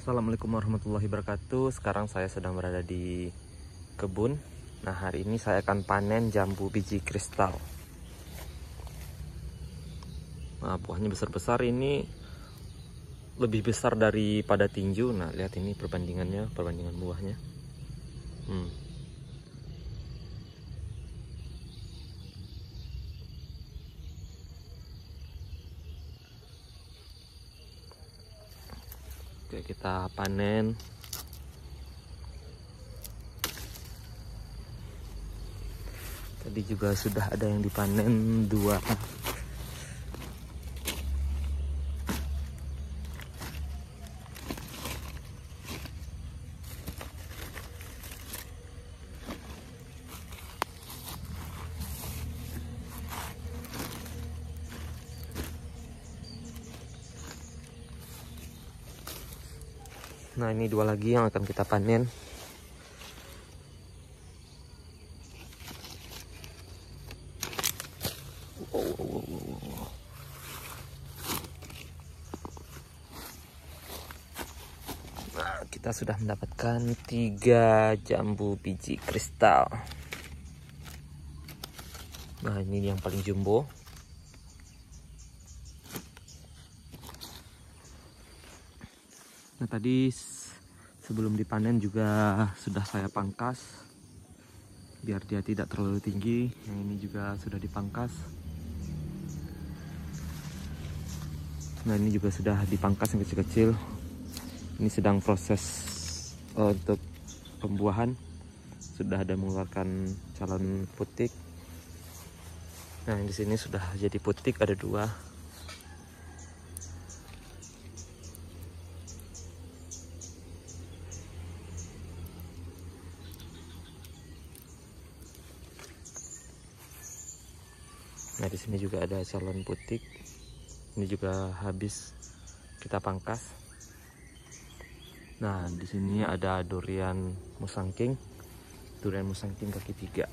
Assalamualaikum warahmatullahi wabarakatuh. Sekarang saya sedang berada di kebun. Nah, hari ini saya akan panen jambu biji kristal. Nah, buahnya besar-besar, ini lebih besar daripada tinju. Nah, lihat ini perbandingan buahnya. Oke, kita panen. Tadi juga sudah ada yang dipanen 2. Nah, ini 2 lagi yang akan kita panen. Nah, kita sudah mendapatkan 3 jambu biji kristal. Nah, ini yang paling jumbo. Nah, tadi sebelum dipanen juga sudah saya pangkas biar dia tidak terlalu tinggi. Yang ini juga sudah dipangkas. Nah, ini juga sudah dipangkas yang kecil-kecil. Ini sedang proses untuk pembuahan. Sudah ada mengeluarkan calon putik. Nah, di sini sudah jadi putik, ada 2. Nah, di sini juga ada calon putik. Ini juga habis kita pangkas. Nah, di sini ada durian musangking. Durian musangking kaki 3.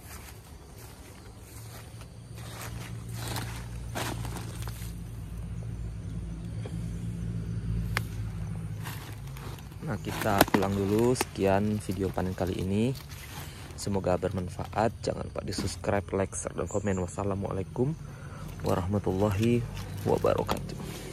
Nah, kita pulang dulu. Sekian video panen kali ini. Semoga bermanfaat. Jangan lupa di subscribe, like, share, dan komen. Wassalamualaikum warahmatullahi wabarakatuh.